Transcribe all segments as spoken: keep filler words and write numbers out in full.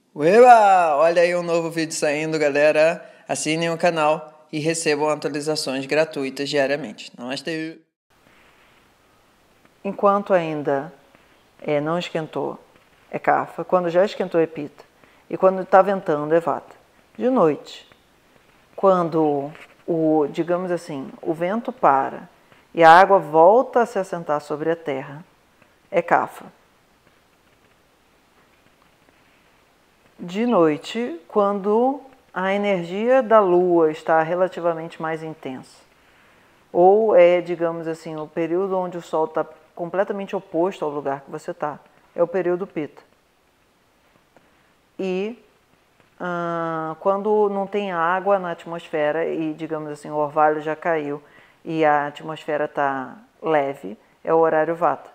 Ueba! Olha aí um novo vídeo saindo, galera. Assinem o canal e recebam atualizações gratuitas diariamente. Namastê! Enquanto ainda é, não esquentou, é Kapha. Quando já esquentou, é Pitta. E quando está ventando, é Vata. De noite, quando o, digamos assim, o vento para e a água volta a se assentar sobre a terra, é Kapha. De noite, quando a energia da lua está relativamente mais intensa, ou é, digamos assim, o período onde o sol está completamente oposto ao lugar que você está, é o período Pitta. E ah, quando não tem água na atmosfera e, digamos assim, o orvalho já caiu e a atmosfera está leve, é o horário Vata.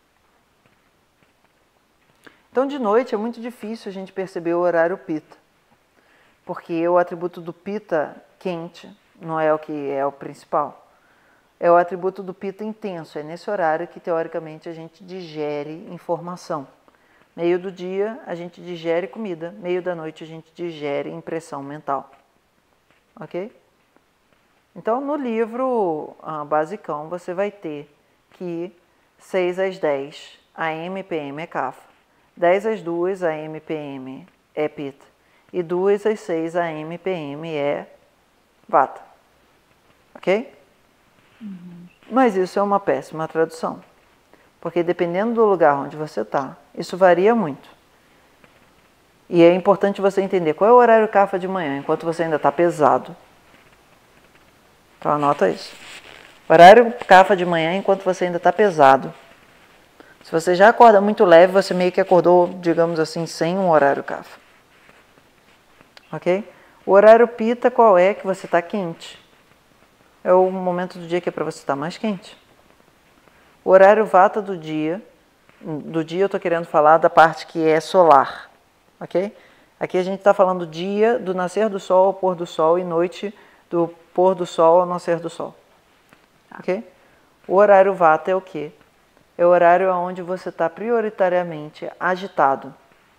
Então, de noite é muito difícil a gente perceber o horário Pitta, porque o atributo do Pitta quente não é o que é o principal. É o atributo do Pitta intenso, é nesse horário que, teoricamente, a gente digere informação. Meio do dia, a gente digere comida, meio da noite, a gente digere impressão mental. Ok? Então, no livro ah, basicão, você vai ter que seis às dez, A M P M é Kapha, dez às duas, A M P M é Pitta, e duas às seis, A M P M é Vata. Ok? Uhum. Mas isso é uma péssima tradução, porque dependendo do lugar onde você está, isso varia muito. E é importante você entender qual é o horário Kapha de manhã, enquanto você ainda está pesado. Então anota isso. Horário Kapha de manhã, enquanto você ainda está pesado. Se você já acorda muito leve, você meio que acordou, digamos assim, sem um horário Kapha. Ok? O horário Pitta qual é? Que você está quente. É o momento do dia que é para você estar mais quente. O horário Vata do dia, do dia eu estou querendo falar da parte que é solar. Ok? Aqui a gente está falando dia do nascer do sol ao pôr do sol e noite do pôr do sol ao nascer do sol. Ok? O horário Vata é o quê? É o horário onde você está prioritariamente agitado.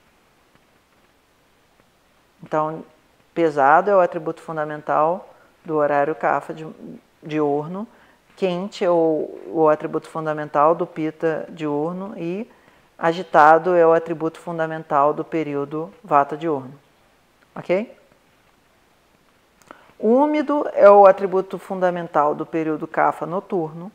Então, pesado é o atributo fundamental do horário Kapha diurno, quente é o, o atributo fundamental do Pitta diurno e agitado é o atributo fundamental do período Vata diurno. Ok? Úmido é o atributo fundamental do período Kapha noturno.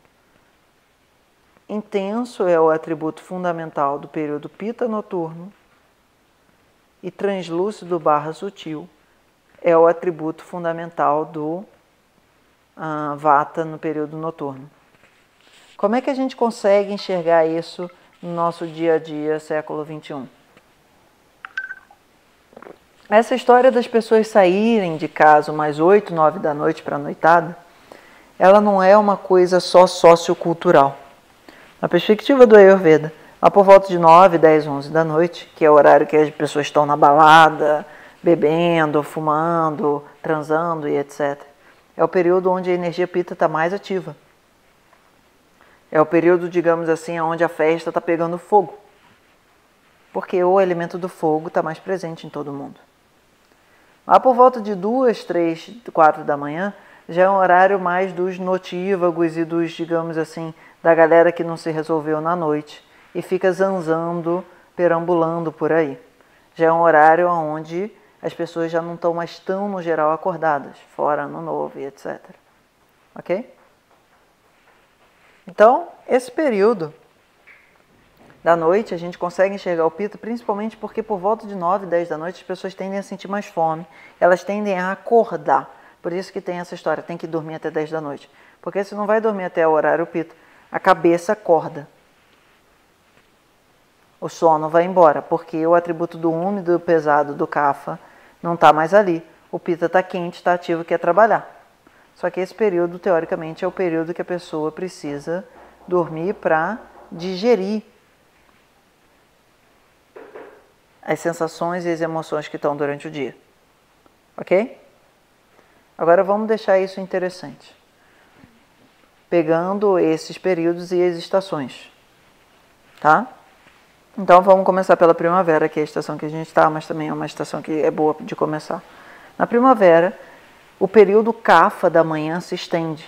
Intenso é o atributo fundamental do período Pitta noturno. E translúcido barra sutil é o atributo fundamental do uh, Vata no período noturno. Como é que a gente consegue enxergar isso no nosso dia a dia, século vinte e um? Essa história das pessoas saírem de casa umas oito, nove da noite para a noitada, ela não é uma coisa só sociocultural. Na perspectiva do Ayurveda, lá por volta de nove, dez, onze da noite, que é o horário que as pessoas estão na balada, bebendo, fumando, transando e etcétera, é o período onde a energia Pitta está mais ativa. É o período, digamos assim, onde a festa está pegando fogo. Porque o elemento do fogo está mais presente em todo mundo. Lá por volta de duas, três, quatro da manhã, já é um horário mais dos notívagos e dos, digamos assim, da galera que não se resolveu na noite e fica zanzando, perambulando por aí. Já é um horário onde as pessoas já não estão mais tão, no geral, acordadas, fora Ano Novo e etcétera. Ok? Então, esse período da noite, a gente consegue enxergar o Pitta, principalmente porque por volta de nove, dez da noite, as pessoas tendem a sentir mais fome, elas tendem a acordar. Por isso que tem essa história, tem que dormir até dez da noite. Porque se não vai dormir até o horário Pitta, a cabeça acorda. O sono vai embora, porque o atributo do úmido e do pesado do Kapha não está mais ali. O Pitta está quente, está ativo, quer trabalhar. Só que esse período, teoricamente, é o período que a pessoa precisa dormir para digerir as sensações e as emoções que estão durante o dia. Ok? Agora vamos deixar isso interessante. Pegando esses períodos e as estações. Tá? Então vamos começar pela primavera, que é a estação que a gente está, mas também é uma estação que é boa de começar. Na primavera, o período Kapha da manhã se estende,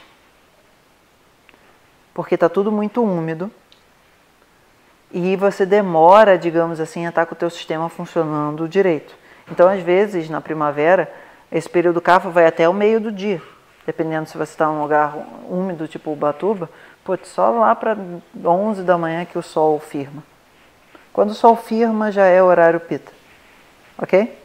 porque está tudo muito úmido e você demora, digamos assim, a estar com o teu sistema funcionando direito. Então, às vezes, na primavera, esse período Kapha vai até o meio do dia, dependendo se você está num lugar úmido, tipo Ubatuba, putz, só lá para onze da manhã que o sol firma. Quando o sol firma, já é horário Pitta, ok?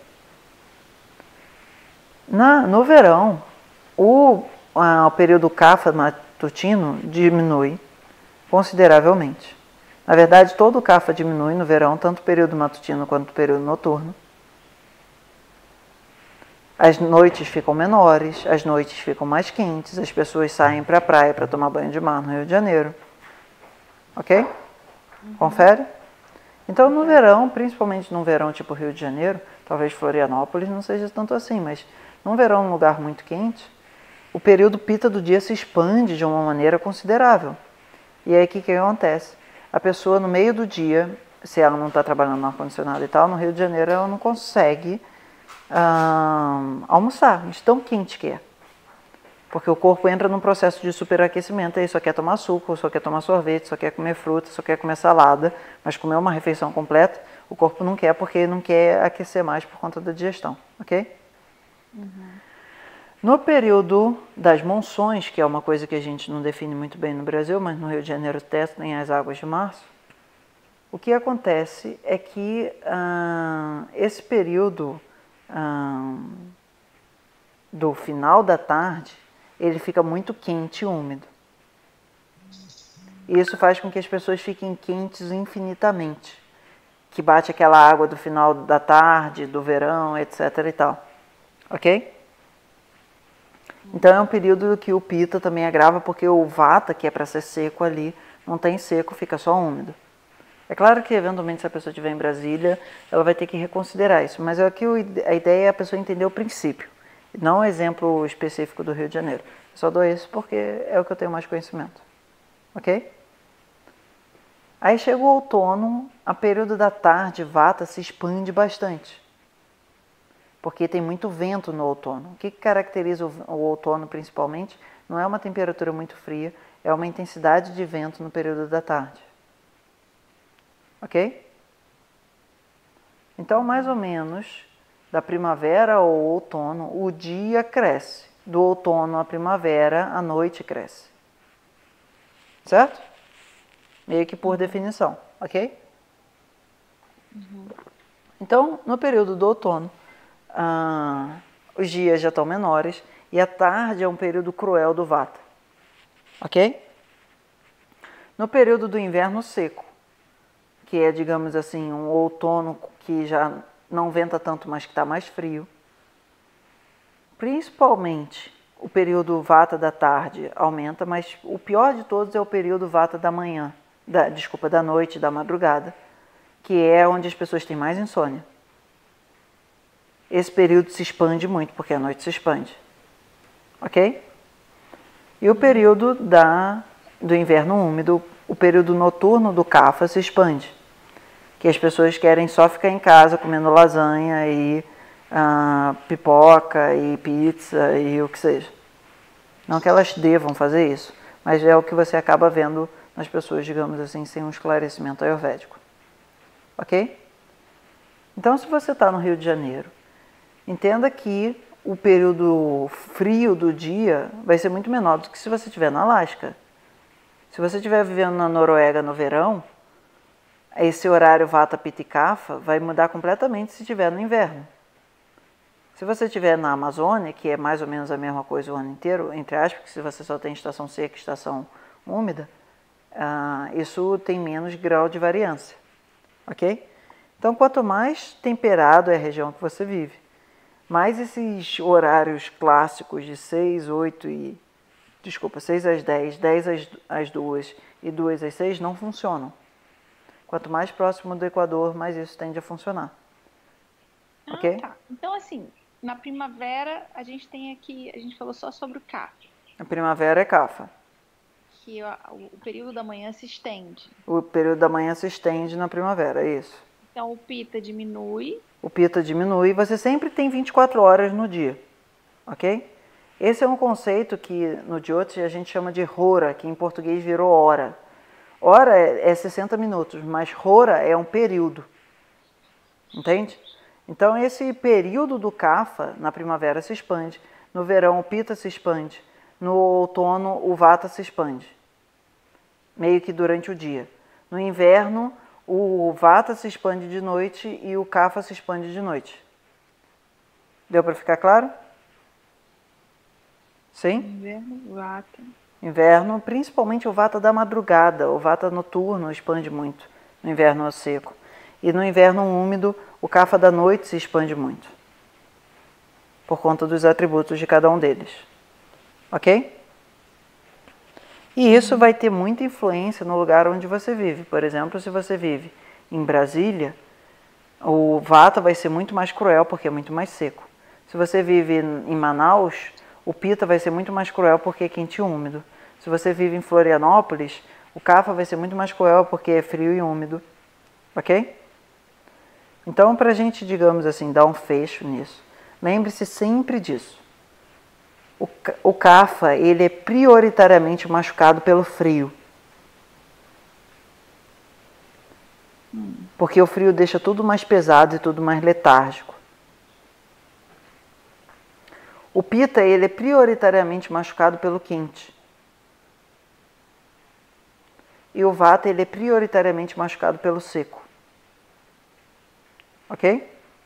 Na, no verão, o, a, o período Kapha matutino diminui consideravelmente. Na verdade, todo o Kapha diminui no verão, tanto o período matutino quanto o período noturno. As noites ficam menores, as noites ficam mais quentes, as pessoas saem para a praia para tomar banho de mar no Rio de Janeiro. Ok? Uhum. Confere? Então, no verão, principalmente num verão tipo Rio de Janeiro, talvez Florianópolis não seja tanto assim, mas num verão, num lugar muito quente, o período Pitta do dia se expande de uma maneira considerável. E aí, o que, que acontece? A pessoa, no meio do dia, se ela não está trabalhando no ar-condicionado e tal, no Rio de Janeiro ela não consegue hum, almoçar, de tão quente que é. Porque o corpo entra num processo de superaquecimento, aí só quer tomar suco, só quer tomar sorvete, só quer comer fruta, só quer comer salada, mas comer uma refeição completa, o corpo não quer porque não quer aquecer mais por conta da digestão, ok? Uhum. No período das monções, que é uma coisa que a gente não define muito bem no Brasil, mas no Rio de Janeiro testem as águas de março, o que acontece é que ah, esse período ah, do final da tarde, ele fica muito quente e úmido. E isso faz com que as pessoas fiquem quentes infinitamente, que bate aquela água do final da tarde, do verão, etc e tal. Ok? Então é um período que o Pitta também agrava, porque o Vata, que é para ser seco ali, não tem seco, fica só úmido. É claro que, eventualmente, se a pessoa estiver em Brasília, ela vai ter que reconsiderar isso, mas aqui a ideia é a pessoa entender o princípio, não o exemplo específico do Rio de Janeiro. Eu só dou isso porque é o que eu tenho mais conhecimento. Ok? Aí chega o outono, a período da tarde, Vata se expande bastante, porque tem muito vento no outono. O que caracteriza o outono principalmente não é uma temperatura muito fria, é uma intensidade de vento no período da tarde. Ok? Então, mais ou menos, da primavera ao outono, o dia cresce. Do outono à primavera, a noite cresce. Certo? Meio que por definição, ok? Uhum. Então, no período do outono, ah, os dias já estão menores e a tarde é um período cruel do Vata. Ok? No período do inverno seco, que é, digamos assim, um outono que já não venta tanto, mas que está mais frio. Principalmente o período Vata da tarde aumenta, mas o pior de todos é o período Vata da manhã, da, desculpa, da noite, da madrugada, que é onde as pessoas têm mais insônia. Esse período se expande muito, porque a noite se expande. Ok? E o período da, do inverno úmido, o período noturno do Kapha se expande, que as pessoas querem só ficar em casa comendo lasanha e ah, pipoca e pizza e o que seja. Não que elas devam fazer isso, mas é o que você acaba vendo nas pessoas, digamos assim, sem um esclarecimento ayurvédico. Ok? Então, se você está no Rio de Janeiro, entenda que o período frio do dia vai ser muito menor do que se você estiver na Alasca. Se você estiver vivendo na Noruega no verão, esse horário Vata, Pitta e Kapha vai mudar completamente se estiver no inverno. Se você estiver na Amazônia, que é mais ou menos a mesma coisa o ano inteiro, entre aspas, porque se você só tem estação seca e estação úmida, uh, isso tem menos grau de variância. Ok? Então, quanto mais temperado é a região que você vive, mais esses horários clássicos de seis, oito e... Desculpa, seis às dez, dez às duas e duas às seis não funcionam. Quanto mais próximo do Equador, mais isso tende a funcionar. Ah, ok? Tá. Então, assim, na primavera, a gente tem aqui, a gente falou só sobre o Kapha. A primavera é Kapha. que a- o, o período da manhã se estende. O período da manhã se estende na primavera, é isso. Então o pita diminui. O pita diminui, você sempre tem vinte e quatro horas no dia, ok? Esse é um conceito que no Jyoti a gente chama de hora, que em português virou hora. Hora é, é sessenta minutos, mas hora é um período, entende? Então esse período do kapha na primavera se expande, no verão o pita se expande, no outono o vata se expande, meio que durante o dia. No inverno o vata se expande de noite e o kapha se expande de noite. Deu para ficar claro? Sim? Inverno, vata. Inverno, principalmente o vata da madrugada, o vata noturno expande muito no inverno seco. E no inverno úmido, o kapha da noite se expande muito, por conta dos atributos de cada um deles. Ok? E isso vai ter muita influência no lugar onde você vive. Por exemplo, se você vive em Brasília, o vata vai ser muito mais cruel porque é muito mais seco. Se você vive em Manaus, o pita vai ser muito mais cruel porque é quente e úmido. Se você vive em Florianópolis, o kapha vai ser muito mais cruel porque é frio e úmido. Ok? Então, para a gente, digamos assim, dar um fecho nisso, lembre-se sempre disso. O, o kapha, ele é prioritariamente machucado pelo frio. Porque o frio deixa tudo mais pesado e tudo mais letárgico. O pita, ele é prioritariamente machucado pelo quente. E o vata, ele é prioritariamente machucado pelo seco. Ok?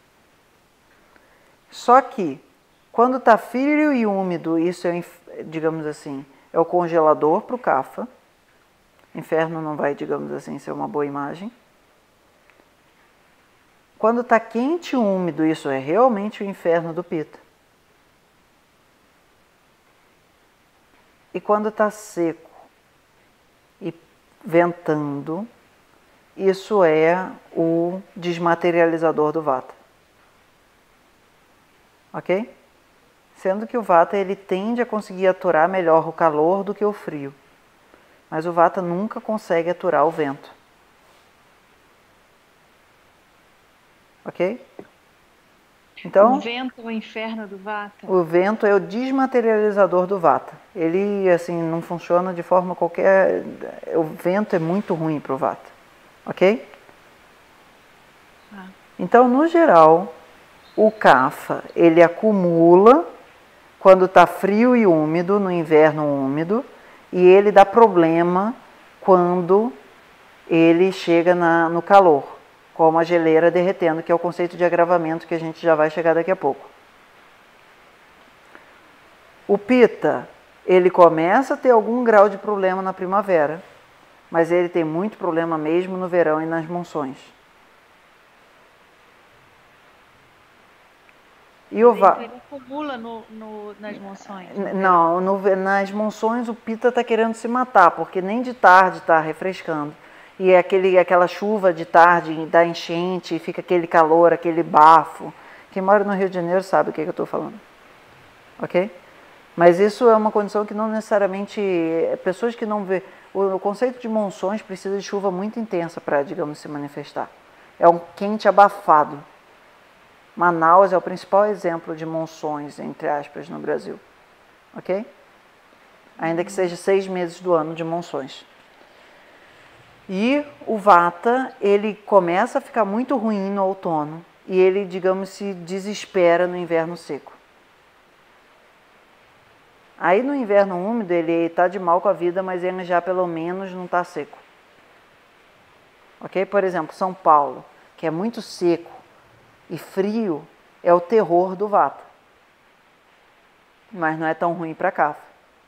Só que, quando está frio e úmido, isso é, digamos assim, é o congelador para o kapha. Inferno não vai, digamos assim, ser uma boa imagem. Quando está quente e úmido, isso é realmente o inferno do pita. E quando está seco e ventando, isso é o desmaterializador do vata. Ok? Sendo que o vata ele tende a conseguir aturar melhor o calor do que o frio. Mas o vata nunca consegue aturar o vento. Ok? Então, o vento é o inferno do vata. O vento é o desmaterializador do vata. Ele, assim, não funciona de forma qualquer... O vento é muito ruim para o vata. Ok? Ah. Então, no geral, o kapha, ele acumula quando está frio e úmido, no inverno úmido, e ele dá problema quando ele chega na, no calor, como a geleira derretendo, que é o conceito de agravamento que a gente já vai chegar daqui a pouco. O pita, ele começa a ter algum grau de problema na primavera, mas ele tem muito problema mesmo no verão e nas monções. E o va... Ele acumula no, no, nas monções? No Não, no, nas monções o pita está querendo se matar, porque nem de tarde está refrescando. E é aquele, aquela chuva de tarde dá enchente, fica aquele calor, aquele bafo. Quem mora no Rio de Janeiro sabe o que, que eu estou falando. Ok? Mas isso é uma condição que não necessariamente... Pessoas que não vê... O conceito de monções precisa de chuva muito intensa para, digamos, se manifestar. É um quente abafado. Manaus é o principal exemplo de monções, entre aspas, no Brasil. Ok? Ainda que seja seis meses do ano de monções. E o vata, ele começa a ficar muito ruim no outono. E ele, digamos, se desespera no inverno seco. Aí no inverno úmido ele está de mal com a vida, mas ele já pelo menos não está seco. Ok? Por exemplo, São Paulo, que é muito seco e frio, é o terror do vata. Mas não é tão ruim para kapha.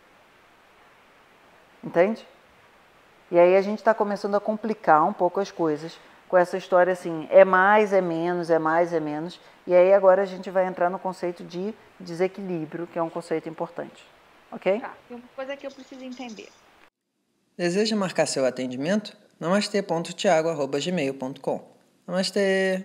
Entende? E aí a gente está começando a complicar um pouco as coisas com essa história assim, é mais, é menos, é mais, é menos. E aí agora a gente vai entrar no conceito de desequilíbrio, que é um conceito importante. Ok? Tá, tem uma coisa que eu preciso entender. Deseja marcar seu atendimento? namastê ponto thiago arroba gmail ponto com. Namastê!